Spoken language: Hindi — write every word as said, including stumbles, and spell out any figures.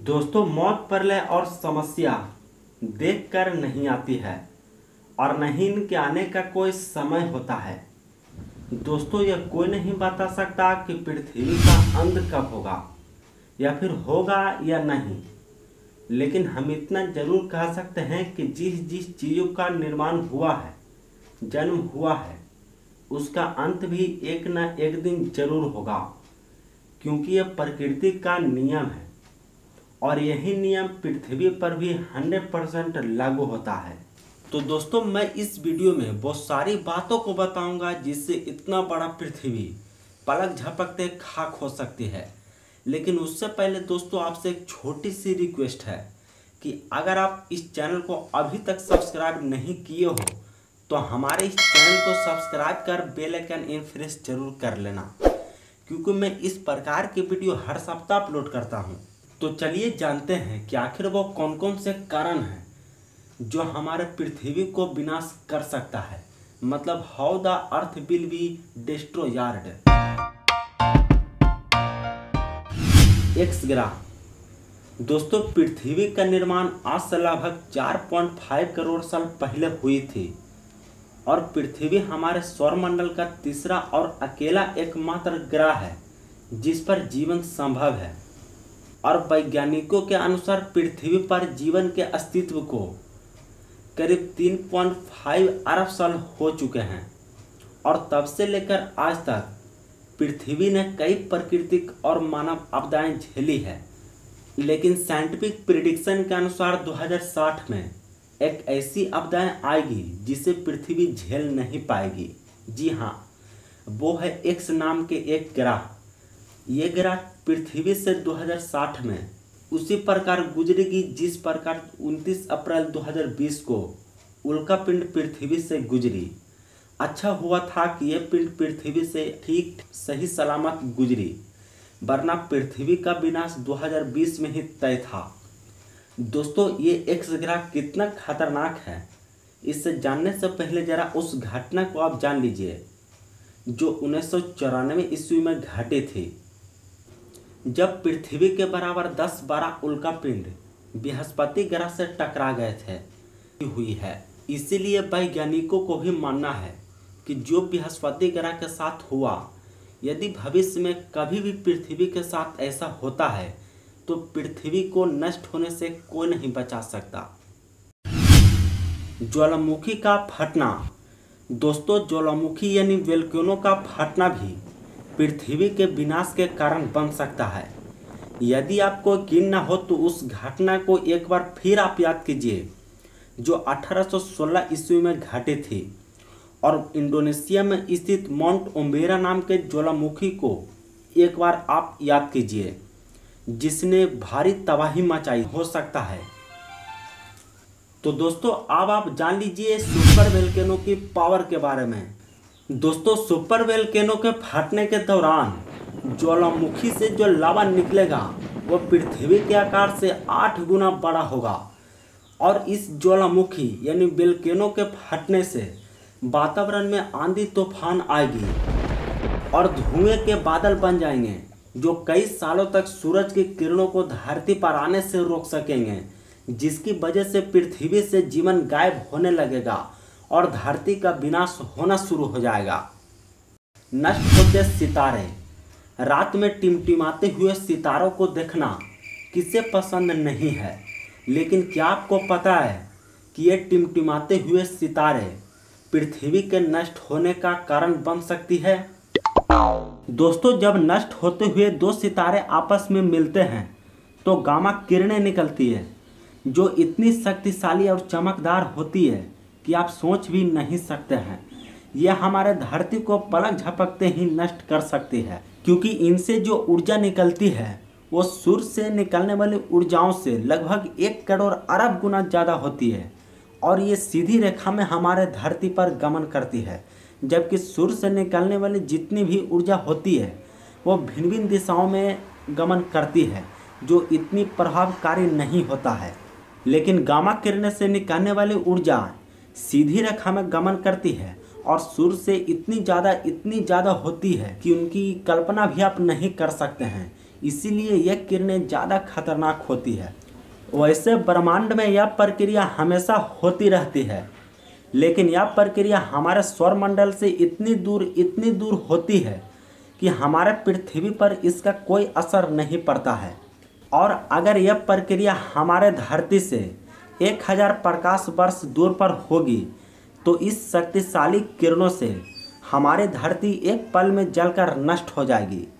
दोस्तों, मौत प्रलय और समस्या देखकर नहीं आती है और नहीं इनके आने का कोई समय होता है। दोस्तों, यह कोई नहीं बता सकता कि पृथ्वी का अंत कब होगा या फिर होगा या नहीं, लेकिन हम इतना जरूर कह सकते हैं कि जिस जिस चीज़ों का निर्माण हुआ है, जन्म हुआ है, उसका अंत भी एक न एक दिन जरूर होगा, क्योंकि यह प्रकृति का नियम है और यही नियम पृथ्वी पर भी सौ परसेंट लागू होता है। तो दोस्तों, मैं इस वीडियो में बहुत सारी बातों को बताऊंगा जिससे इतना बड़ा पृथ्वी पलक झपकते खाक हो सकती है। लेकिन उससे पहले दोस्तों, आपसे एक छोटी सी रिक्वेस्ट है कि अगर आप इस चैनल को अभी तक सब्सक्राइब नहीं किए हो तो हमारे इस चैनल को सब्सक्राइब कर बेल आइकन इन प्रेस जरूर कर लेना, क्योंकि मैं इस प्रकार की वीडियो हर सप्ताह अपलोड करता हूं। तो चलिए जानते हैं कि आखिर वो कौन कौन से कारण हैं जो हमारे पृथ्वी को विनाश कर सकता है, मतलब how the earth will be destroyed. एक्स ग्रह। दोस्तों, पृथ्वी का निर्माण आज से लगभग चार पॉइंट पाँच करोड़ साल पहले हुई थी और पृथ्वी हमारे सौरमंडल का तीसरा और अकेला एकमात्र ग्रह है जिस पर जीवन संभव है। और वैज्ञानिकों के अनुसार पृथ्वी पर जीवन के अस्तित्व को करीब तीन पॉइंट पाँच अरब साल हो चुके हैं और तब से लेकर आज तक पृथ्वी ने कई प्राकृतिक और मानव आपदाएं झेली है। लेकिन साइंटिफिक प्रिडिक्शन के अनुसार दो हज़ार साठ में एक ऐसी आपदाएं आएगी जिसे पृथ्वी झेल नहीं पाएगी। जी हाँ, वो है एक्स नाम के एक ग्रह। ये ग्रह पृथ्वी से दो हज़ार साठ में उसी प्रकार गुजरेगी जिस प्रकार उनतीस अप्रैल दो हज़ार बीस को उल्का पिंड पृथ्वी से गुजरी। अच्छा हुआ था कि यह पिंड पृथ्वी से ठीक सही सलामत गुजरी, वरना पृथ्वी का विनाश दो हज़ार बीस में ही तय था। दोस्तों, ये एक्स ग्रह कितना खतरनाक है, इससे जानने से पहले जरा उस घटना को आप जान लीजिए जो उन्नीस सौ चौरानवे ईस्वी में घटी थी, जब पृथ्वी के बराबर दस बारह उल्का पिंड बृहस्पति ग्रह से टकरा गए थे हुई है। इसीलिए वैज्ञानिकों को भी मानना है कि जो बृहस्पति ग्रह के साथ हुआ, यदि भविष्य में कभी भी पृथ्वी के साथ ऐसा होता है तो पृथ्वी को नष्ट होने से कोई नहीं बचा सकता। ज्वालामुखी का फटना। दोस्तों, ज्वालामुखी यानी वोल्केनो का फटना भी पृथ्वी के विनाश के कारण बन सकता है। यदि आपको यकीन न हो तो उस घटना को एक बार फिर आप याद कीजिए जो अठारह सौ सोलह ईस्वी में घटी थी और इंडोनेशिया में स्थित माउंट ओम्बेरा नाम के ज्वालामुखी को एक बार आप याद कीजिए, जिसने भारी तबाही मचाई हो सकता है। तो दोस्तों, अब आप जान लीजिए सुपर वोल्केनो की पावर के बारे में। दोस्तों, सुपर वोल्केनो के फटने के दौरान ज्वालामुखी से जो लावा निकलेगा वो पृथ्वी के आकार से आठ गुना बड़ा होगा और इस ज्वालामुखी यानी वोल्केनो के फटने से वातावरण में आंधी तूफान आएगी और धुएं के बादल बन जाएंगे जो कई सालों तक सूरज की किरणों को धरती पर आने से रोक सकेंगे, जिसकी वजह से पृथ्वी से जीवन गायब होने लगेगा और धरती का विनाश होना शुरू हो जाएगा। नष्ट होते सितारे। रात में टिमटिमाते हुए सितारों को देखना किसे पसंद नहीं है, लेकिन क्या आपको पता है कि ये टिमटिमाते हुए सितारे पृथ्वी के नष्ट होने का कारण बन सकती है। दोस्तों, जब नष्ट होते हुए दो सितारे आपस में मिलते हैं तो गामा किरणें निकलती है जो इतनी शक्तिशाली और चमकदार होती है कि आप सोच भी नहीं सकते हैं। यह हमारे धरती को पलक झपकते ही नष्ट कर सकती है, क्योंकि इनसे जो ऊर्जा निकलती है वो सूर्य से निकलने वाली ऊर्जाओं से लगभग एक करोड़ अरब गुना ज़्यादा होती है और ये सीधी रेखा में हमारे धरती पर गमन करती है, जबकि सूर्य से निकलने वाली जितनी भी ऊर्जा होती है वो भिन्न भिन्न दिशाओं में गमन करती है, जो इतनी प्रभावकारी नहीं होता है। लेकिन गामा किरणें से निकलने वाली ऊर्जा सीधी रेखा में गमन करती है और सूर्य से इतनी ज़्यादा इतनी ज़्यादा होती है कि उनकी कल्पना भी आप नहीं कर सकते हैं। इसीलिए यह किरणें ज़्यादा खतरनाक होती है। वैसे ब्रह्मांड में यह प्रक्रिया हमेशा होती रहती है, लेकिन यह प्रक्रिया हमारे सौरमंडल से इतनी दूर इतनी दूर होती है कि हमारे पृथ्वी पर इसका कोई असर नहीं पड़ता है। और अगर यह प्रक्रिया हमारे धरती से एक हज़ार प्रकाश वर्ष दूर पर होगी तो इस शक्तिशाली किरणों से हमारी धरती एक पल में जलकर नष्ट हो जाएगी।